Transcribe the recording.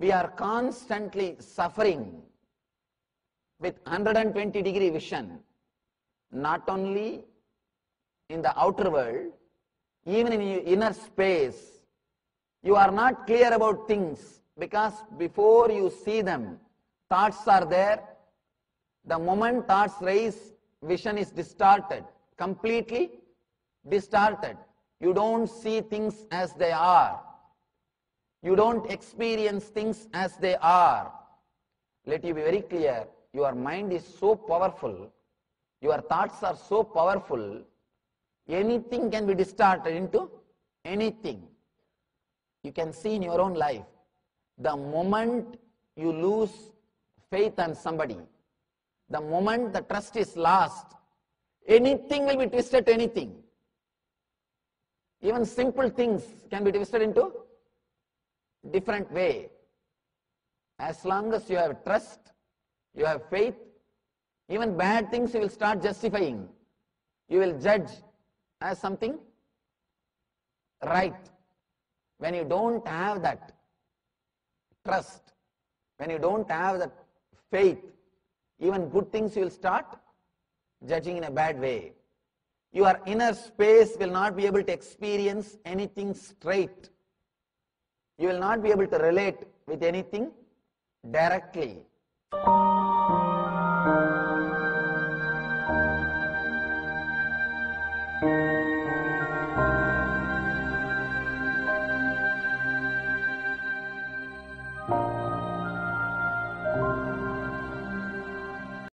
we are constantly suffering with 120-degree vision, not only in the outer world, even in your inner space. You are not clear about things because before you see them, thoughts are there. The moment thoughts rise, vision is distorted, completely distorted. You don't see things as they are. You don't experience things as they are. Let you be very clear, your mind is so powerful, your thoughts are so powerful, anything can be distorted into anything. You can see in your own life, the moment you lose faith on somebody, the moment the trust is lost, anything will be twisted to anything. Even simple things can be twisted into different way. As long as you have trust, you have faith, even bad things you will start justifying. You will judge as something right. When you don't have that trust, when you don't have that faith, even good things you will start judging in a bad way. Your inner space will not be able to experience anything straight. You will not be able to relate with anything directly.